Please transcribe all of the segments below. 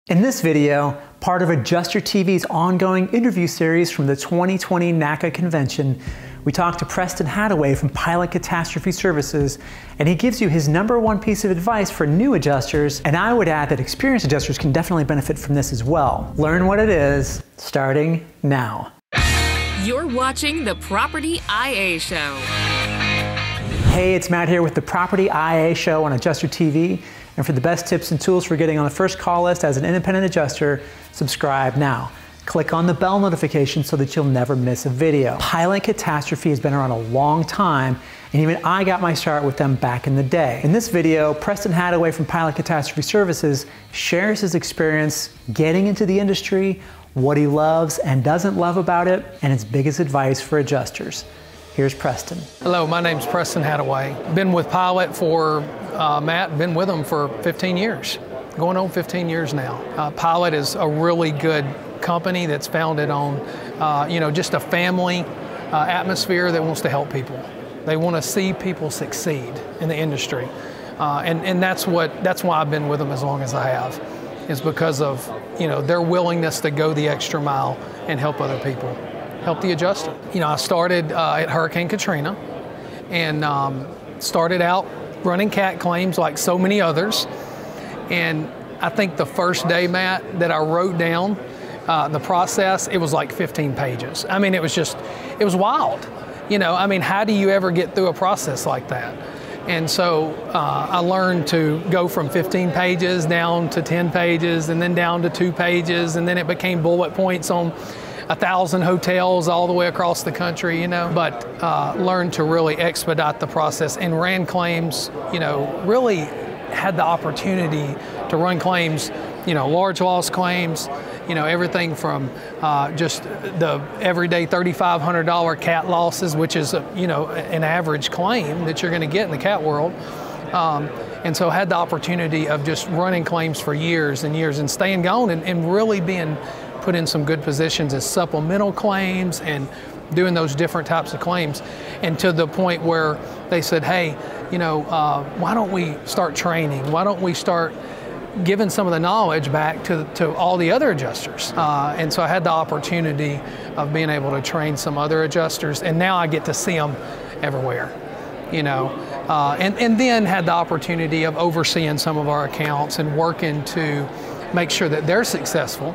In this video, part of Adjuster TV's ongoing interview series from the 2020 NACA convention, we talked to Preston Hadaway from Pilot Catastrophe Services, and he gives you his #1 piece of advice for new adjusters, and I would add that experienced adjusters can definitely benefit from this as well. Learn what it is, starting now. You're watching the Property IA Show. Hey, it's Matt here with the Property IA Show on Adjuster TV. And for the best tips and tools for getting on the first call list as an independent adjuster, subscribe now. Click on the bell notification so that you'll never miss a video. Pilot Catastrophe has been around a long time, and even I got my start with them back in the day. In this video, Preston Hadaway from Pilot Catastrophe Services shares his experience getting into the industry, what he loves and doesn't love about it, and his biggest advice for adjusters. Here's Preston. Hello, my name's Preston Hadaway. Been with Pilot for, Matt, been with them for 15 years. Going on 15 years now. Pilot is a really good company that's founded on, just a family atmosphere that wants to help people. They want to see people succeed in the industry. And that's why I've been with them as long as I have, is because of, their willingness to go the extra mile and help other people. Help the adjuster. I started at Hurricane Katrina and started out running CAT claims like so many others. And I think the first day, Matt, that I wrote down the process, it was like 15 pages. I mean, it was wild. How do you ever get through a process like that? And so I learned to go from 15 pages down to 10 pages and then down to 2 pages, and then it became bullet points on 1,000 hotels all the way across the country, but learned to really expedite the process and ran claims, really had the opportunity to run claims, large loss claims, everything from just the everyday $3,500 CAT losses, which is, an average claim that you're going to get in the CAT world. And so had the opportunity of just running claims for years and years and staying going and really being put in some good positions as supplemental claims and doing those different types of claims. And to the point where they said, hey, why don't we start training? Why don't we start giving some of the knowledge back to all the other adjusters? And so I had the opportunity of being able to train some other adjusters, and now I get to see them everywhere, and then had the opportunity of overseeing some of our accounts and working to make sure that they're successful.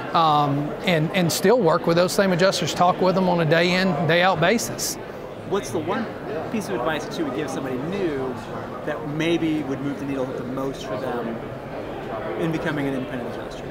And still work with those same adjusters, talk with them on a day in, day out basis. What's the one piece of advice that you would give somebody new that maybe would move the needle the most for them in becoming an independent adjuster?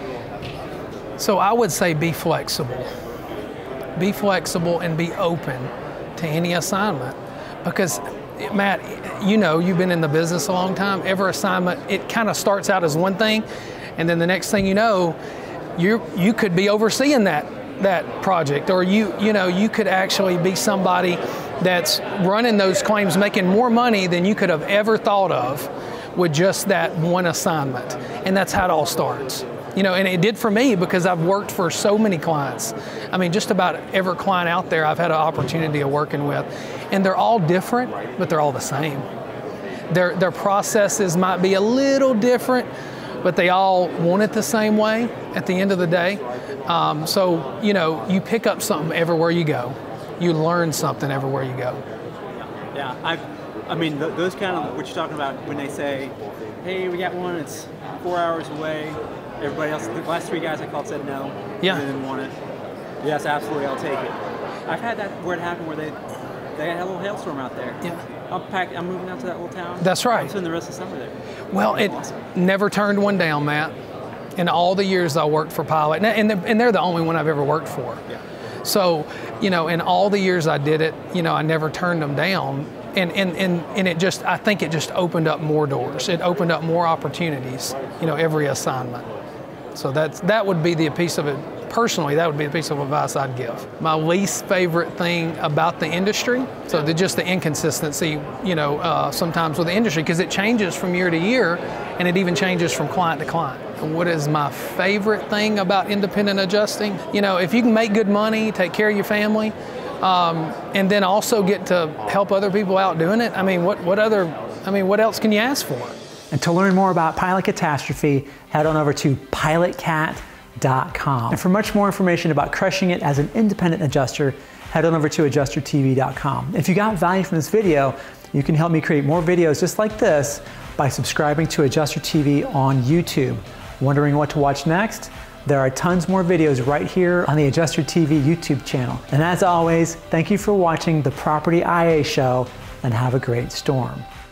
So I would say be flexible. Be flexible and be open to any assignment. Because, Matt, you've been in the business a long time. Every assignment, it kind of starts out as one thing, and then the next thing you know, you could be overseeing that project, or you could actually be somebody that's running those claims, making more money than you could have ever thought of with just that one assignment. And that's how it all starts. And it did for me because I've worked for so many clients. I mean, just about every client out there I've had an opportunity of working with. And they're all different, but they're all the same. Their processes might be a little different, but they all want it the same way at the end of the day. So, you pick up something everywhere you go. You learn something everywhere you go. Yeah, those kind of, what you're talking about when they say, hey, we got one, it's 4 hours away. Everybody else, the last 3 guys I called said no. Yeah. They didn't want it. Yes, absolutely, I'll take it. I've had that where it happened where they had a little hailstorm out there. Yeah. I'm moving out to that little town. That's right. I'm spending the rest of the summer there. Well, it never turned one down, Matt. In all the years I worked for Pilot, and they're the only one I've ever worked for. Yeah. So, in all the years I did it, I never turned them down. And I think it just opened up more doors. It opened up more opportunities, every assignment. So that would be the piece of it. Personally, that would be the piece of advice I'd give. My least favorite thing about the industry, so just the inconsistency, sometimes with the industry, because it changes from year to year, and it even changes from client to client. What is my favorite thing about independent adjusting? If you can make good money, take care of your family, and then also get to help other people out doing it, what else can you ask for? And to learn more about Pilot Catastrophe, head on over to pilotcat.com. And for much more information about crushing it as an independent adjuster, head on over to adjustertv.com. If you got value from this video, you can help me create more videos just like this by subscribing to Adjuster TV on YouTube. Wondering what to watch next? There are tons more videos right here on the Adjuster TV YouTube channel. And as always, thank you for watching the Property IA Show, and have a great storm.